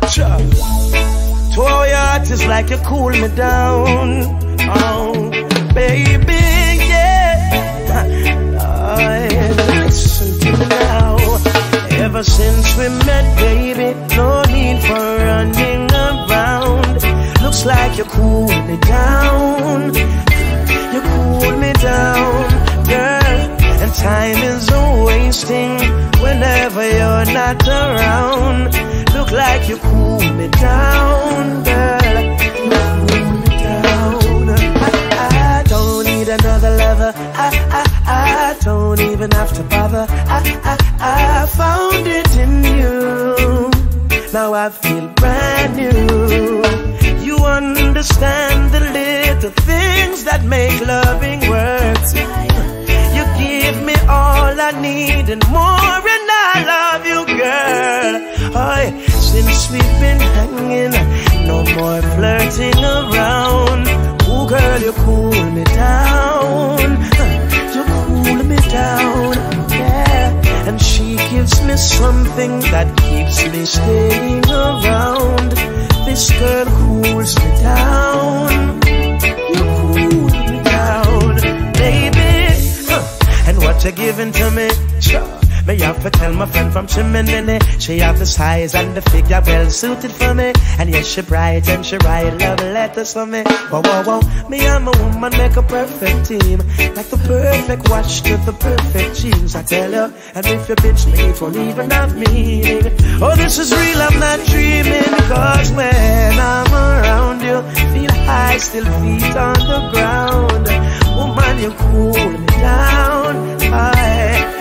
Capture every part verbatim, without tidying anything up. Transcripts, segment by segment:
Sure. To our heart is like you cool me down. Oh, baby, yeah. Oh, listen to me now. Ever since we met, baby, no need for running around. Looks like you cool me down. You cool me down, girl. And time is a wasting whenever you're not around. Look like you cool me down, girl. You cool me down. I, I don't need another lover. I, I, I don't even have to bother. I, I, I found it in you. Now I feel brand new. You understand the little things that make loving work. You give me all I need and more, and I love you, girl. Oh, since we've been hanging, no more flirting around. Oh, girl, you cool me down. You cool me down, yeah. And she gives me something that keeps me staying around. This girl cools me down. You cool me down, baby. Huh. And what you giving to me? Sure. Me have to tell my friend from Chimney. She have the size and the figure well suited for me. And yes, she bright and she write love letters for me. Whoa, whoa, whoa. Me and my woman make a perfect team. Like the perfect watch to the perfect jeans, I tell you. And if you bitch me, it won't even have meaning. Oh, this is real, I'm not dreaming. Cause when I'm around you, feel high, still feet on the ground. Woman, you cool me down. I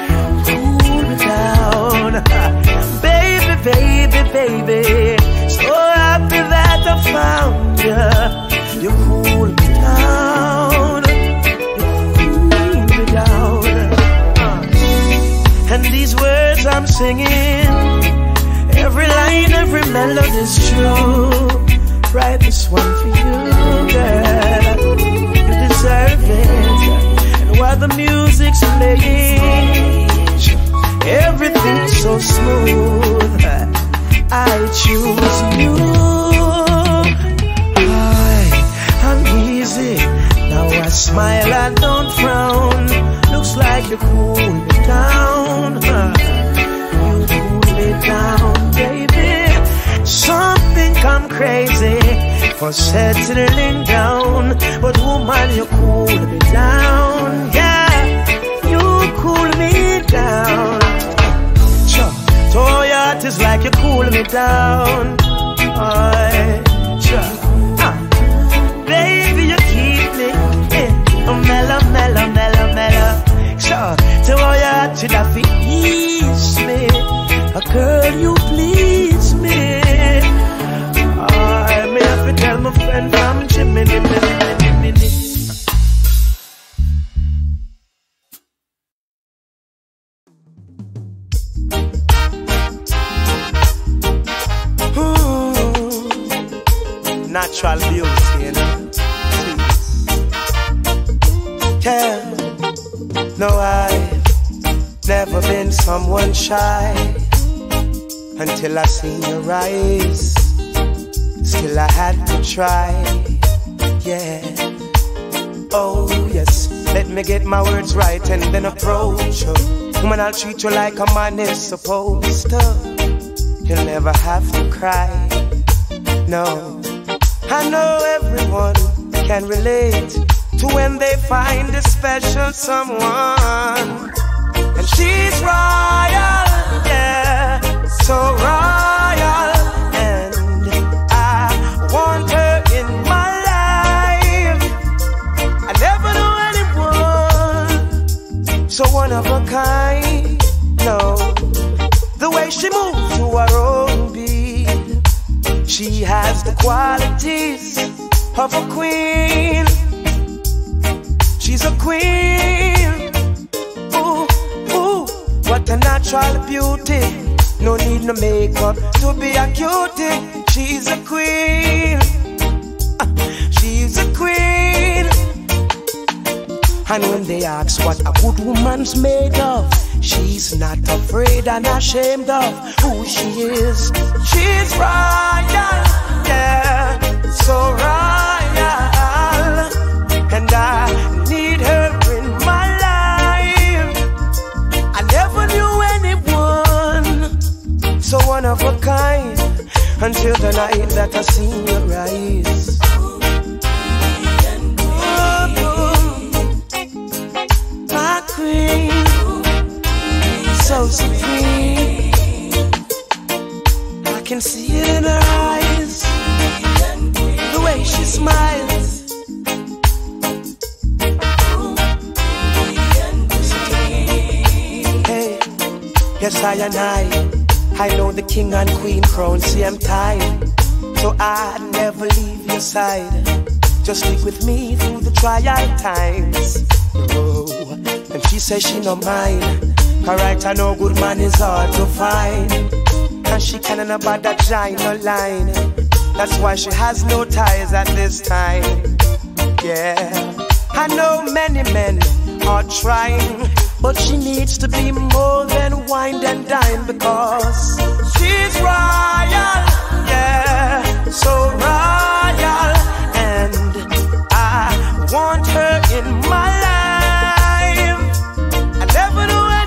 down. Baby, baby, baby, so happy that I found you. You cool me down. You cool me down. uh. And these words I'm singing, every line, every melody's true. Write this one for you, girl. You deserve it. And while the music's playing, everything's so smooth, I choose you. I, I'm easy, now I smile, I don't frown. Looks like you cool me down. You cool me down, baby. Some think I'm crazy for settling down, but woman, you cool me down. Yeah, you cool me down. To your heart is like you cool me down. Oh, sure. uh. Baby, you keep me eh, oh, mellow, mellow, mellow, mellow. Sure. To your heart, you have to ease me. A girl, you please me. I may have to tell my friend from Jimmy. Natural beauty, you know. Yeah. No, I've never been someone shy until I seen your eyes. Still I had to try. Yeah. Oh yes. Let me get my words right and then approach you. Woman, I'll treat you like a man is supposed to. You'll never have to cry. No. I know everyone can relate to when they find a special someone. And she's royal, yeah, so royal. And I want her in my life. I never knew anyone so one of a kind. No, the way she moves to her own beat. She has the qualities of a queen. She's a queen. Ooh, ooh, what a natural beauty. No need no makeup to be a cutie. She's a queen. Uh, she's a queen. And when they ask what a good woman's made of, she's not afraid and ashamed of who she is. She's royal, yeah, so royal. And I need her in my life. I never knew anyone so one of a kind until the night that I seen your eyes. My queen, so supreme. I can see it in her eyes, the way she smiles. Hey, yes I and I, I know the king and queen crown same time. So I'd never leave your side. Just stick with me through the trial times. Oh, and she says she no mind. Alright, I know good man is hard to find. And she can't about that giant no line. That's why she has no ties at this time. Yeah, I know many men are trying, but she needs to be more than wine and dine, because she's royal, yeah, so royal. And I want her in my life. I never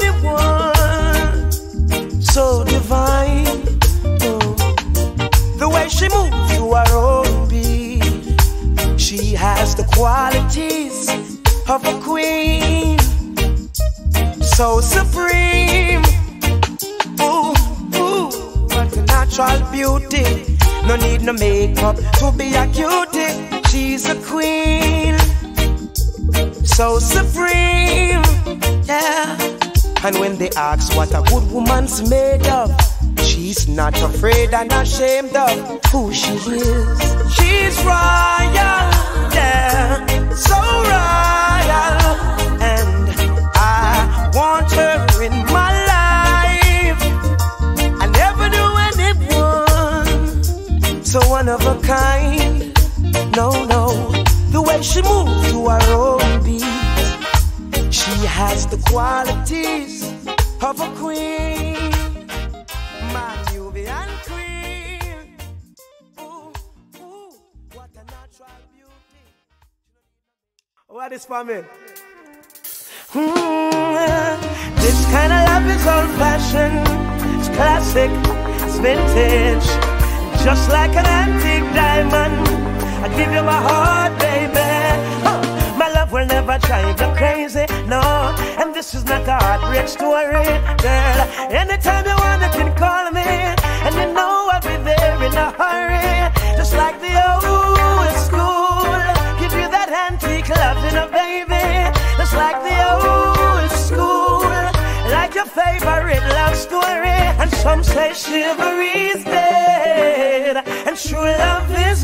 knew anyone so divine. Oh. The way she moves to her own beat, she has the qualities of a queen, so supreme. Ooh, ooh, what a natural beauty. No need no makeup to be a cutie. She's a queen, so supreme, yeah. And when they ask what a good woman's made of, she's not afraid and ashamed of who she is. She's royal, yeah, so royal. And I want her in my life. I never knew anyone so one of a kind. No, no, the way she moves to her own beat, she has the qualities of a queen, my Nubian queen. Ooh, ooh, what a natural beauty. What is for me? Mm, this kind of love is old-fashioned, it's classic, it's vintage, just like an antique diamond. I give you my heart, baby. Huh. My love will never drive you crazy, no. And this is not a heartbreak story, girl. Anytime you want, you can call me, and you know I'll be there in a hurry. Just like the old school, give you that antique loving, a baby. Just like the old school, like your favorite love story. And some say chivalry's dead, and true love is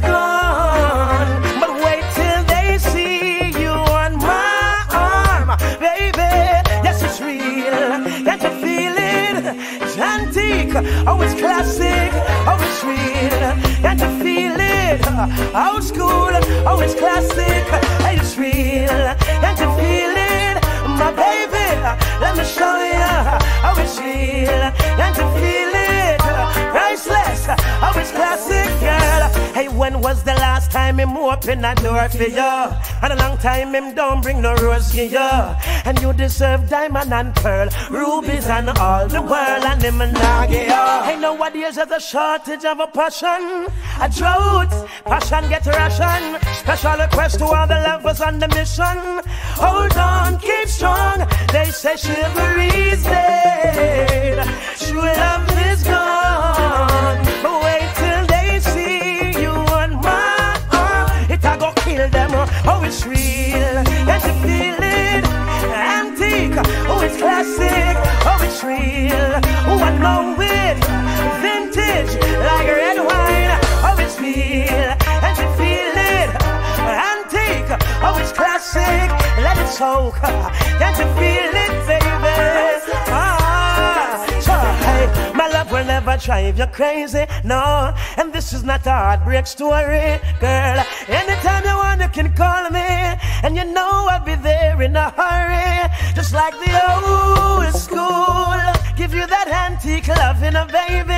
gone. But wait till they see you on my arm, baby. Yes, it's real. Can't you feel it? It's antique. Oh, it's classic. Oh, it's real. Can't you feel it? Old school. Oh, it's classic. Hey, it's real. Can't you feel it? My baby, let me show you how it's real. Can't you feel it? Priceless, how it's classic, girl. Hey, when was the last time him open a door for you? And a long time him don't bring no rose to you. And you deserve diamond and pearl, rubies and all the world, and him and Nagia. Hey, nowadays there's a shortage of a passion, a drought, passion get ration. Special request to all the lovers on the mission. Hold on, keep strong. They say chivalry's dead, true love is gone. But wait till they see you on my arm. It a go kill them. Oh, it's real. Can't you feel it? Antique. Oh, it's classic. Oh, it's real. Oh, I know it. Vintage, like red wine. Oh, it's real. Can't you feel it? Antique. Oh, it's classic. Let it soak. Can't you feel it, baby? Ah, so, hey, my gonna drive you crazy, no. And this is not a heartbreak story, girl. Anytime you want, you can call me, and you know I'll be there in a hurry. Just like the old school, give you that antique loving, a baby.